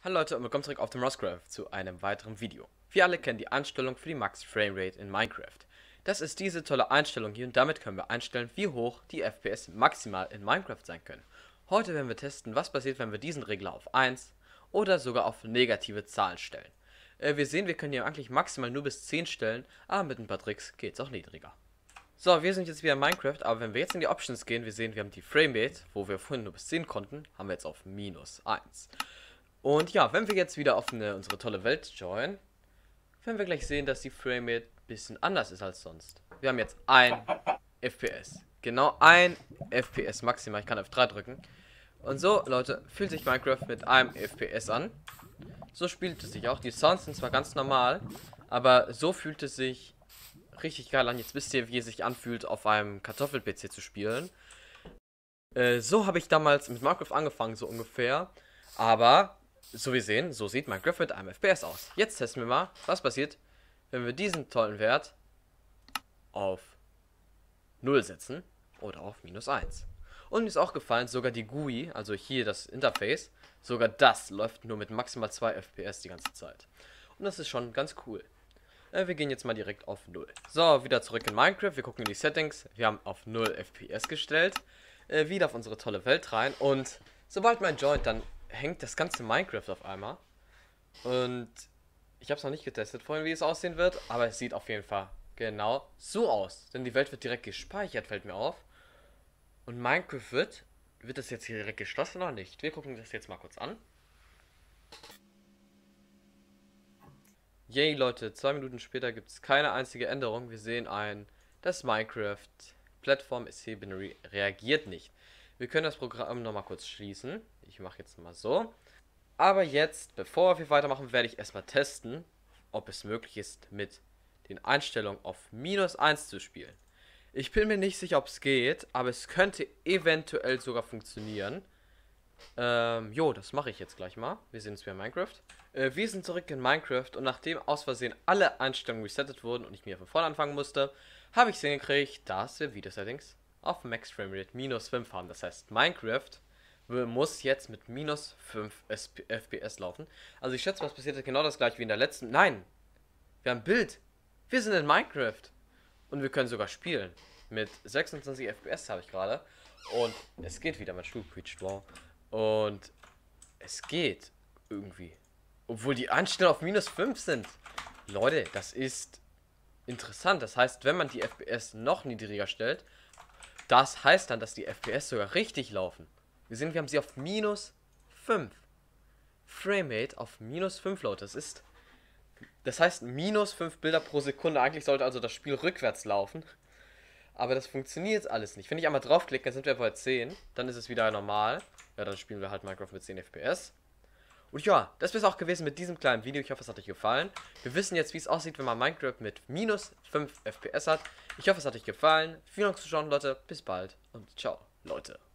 Hallo Leute und willkommen zurück auf dem Roscraft zu einem weiteren Video. Wir alle kennen die Einstellung für die Max Framerate in Minecraft. Das ist diese tolle Einstellung hier und damit können wir einstellen, wie hoch die FPS maximal in Minecraft sein können. Heute werden wir testen, was passiert, wenn wir diesen Regler auf 1 oder sogar auf negative Zahlen stellen. Wir sehen, wir können hier eigentlich maximal nur bis 10 stellen, aber mit ein paar Tricks geht es auch niedriger. So, wir sind jetzt wieder in Minecraft, aber wenn wir jetzt in die Options gehen, wir sehen, wir haben die Framerate, wo wir vorhin nur bis 10 konnten, haben wir jetzt auf -1. Und ja, wenn wir jetzt wieder auf unsere tolle Welt joinen, werden wir gleich sehen, dass die Framerate ein bisschen anders ist als sonst. Wir haben jetzt 1 FPS. Genau 1 FPS maximal. Ich kann F3 drücken. Und so, Leute, fühlt sich Minecraft mit einem FPS an. So spielt es sich auch. Die Sounds sind zwar ganz normal, aber so fühlt es sich richtig geil an. Jetzt wisst ihr, wie es sich anfühlt, auf einem Kartoffel-PC zu spielen. So habe ich damals mit Minecraft angefangen, so ungefähr. Aber so wie sehen, so sieht Minecraft mit einem FPS aus. Jetzt testen wir mal, was passiert, wenn wir diesen tollen Wert auf 0 setzen oder auf -1. Und mir ist auch gefallen, sogar die GUI, also hier das Interface, sogar das läuft nur mit maximal 2 FPS die ganze Zeit. Und das ist schon ganz cool. Wir gehen jetzt mal direkt auf 0. So, wieder zurück in Minecraft, wir gucken in die Settings, wir haben auf 0 FPS gestellt, wieder auf unsere tolle Welt rein und sobald man joint, dann hängt das ganze Minecraft auf einmal. Und ich habe es noch nicht getestet vorhin, wie es aussehen wird, aber es sieht auf jeden Fall genau so aus. Denn die Welt wird direkt gespeichert, fällt mir auf. Und Minecraft wird das jetzt hier direkt geschlossen oder nicht? Wir gucken das jetzt mal kurz an. Yay, Leute, 2 Minuten später gibt es keine einzige Änderung. Wir sehen das Minecraft-Plattform ist hier reagiert nicht. Wir können das Programm nochmal kurz schließen. Ich mache jetzt mal so. Aber jetzt, bevor wir weitermachen, werde ich erstmal testen, ob es möglich ist, mit den Einstellungen auf -1 zu spielen. Ich bin mir nicht sicher, ob es geht, aber es könnte eventuell sogar funktionieren. Jo, das mache ich jetzt gleich mal. Wir sehen uns wieder in Minecraft. Wir sind zurück in Minecraft und nachdem aus Versehen alle Einstellungen resettet wurden und ich mir von vorne anfangen musste, habe ich es hingekriegt, dass wir Video-Settings auf Max Framerate -5 haben. Das heißt, Minecraft muss jetzt mit -5 FPS laufen. Also ich schätze, was passiert ist genau das gleiche wie in der letzten. Nein! Wir haben ein Bild! Wir sind in Minecraft! Und wir können sogar spielen. Mit 26 FPS habe ich gerade. Und es geht wieder, mein Stuhl quietscht, wow. Und es geht irgendwie. Obwohl die Einstellungen auf -5 sind. Leute, das ist interessant. Das heißt, wenn man die FPS noch niedriger stellt, das heißt dann, dass die FPS sogar richtig laufen. Wir sehen, wir haben sie auf -5. Framerate auf -5, Leute. Das heißt -5 Bilder pro Sekunde. Eigentlich sollte also das Spiel rückwärts laufen. Aber das funktioniert alles nicht. Wenn ich einmal draufklicke, dann sind wir bei 10. Dann ist es wieder normal. Ja, dann spielen wir halt Minecraft mit 10 FPS. Und ja, das wäre es auch gewesen mit diesem kleinen Video. Ich hoffe, es hat euch gefallen. Wir wissen jetzt, wie es aussieht, wenn man Minecraft mit -5 FPS hat. Ich hoffe, es hat euch gefallen. Vielen Dank fürs Zuschauen, Leute. Bis bald und ciao, Leute.